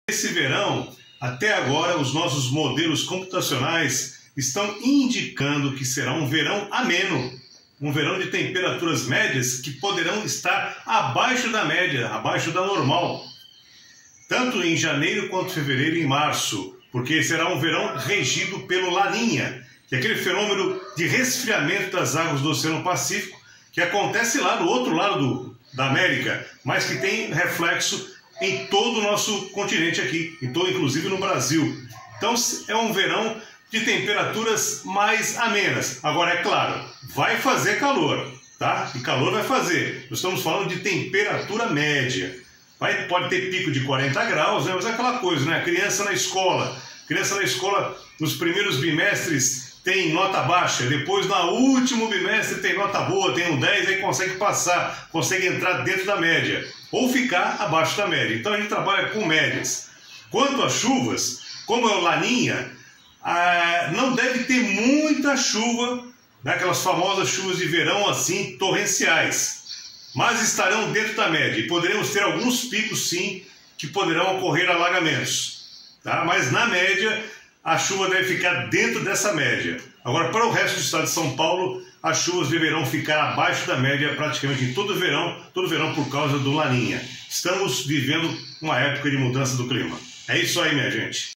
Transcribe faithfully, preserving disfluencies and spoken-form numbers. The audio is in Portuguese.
Esse verão, até agora, os nossos modelos computacionais estão indicando que será um verão ameno, um verão de temperaturas médias que poderão estar abaixo da média, abaixo da normal, tanto em janeiro quanto fevereiro e em março, porque será um verão regido pelo Laninha, que é aquele fenômeno de resfriamento das águas do Oceano Pacífico que acontece lá do outro lado do, da América, mas que tem reflexo em todo o nosso continente aqui, então, inclusive no Brasil. Então é um verão de temperaturas mais amenas. Agora, é claro, vai fazer calor, tá? E calor vai fazer. Nós estamos falando de temperatura média. Vai, pode ter pico de quarenta graus, né? Mas é aquela coisa, né? A criança na escola, criança na escola nos primeiros bimestres tem nota baixa, depois no último bimestre tem nota boa, tem um dez, aí consegue passar, consegue entrar dentro da média, ou ficar abaixo da média. Então a gente trabalha com médias. Quanto às chuvas, como é o Laninha, ah, não deve ter muita chuva, né, aquelas famosas chuvas de verão assim, torrenciais, mas estarão dentro da média e poderemos ter alguns picos sim, que poderão ocorrer alagamentos, tá? Mas na média a chuva deve ficar dentro dessa média. Agora, para o resto do estado de São Paulo, as chuvas deverão ficar abaixo da média praticamente em todo verão, todo verão por causa do Laninha. Estamos vivendo uma época de mudança do clima. É isso aí, minha gente.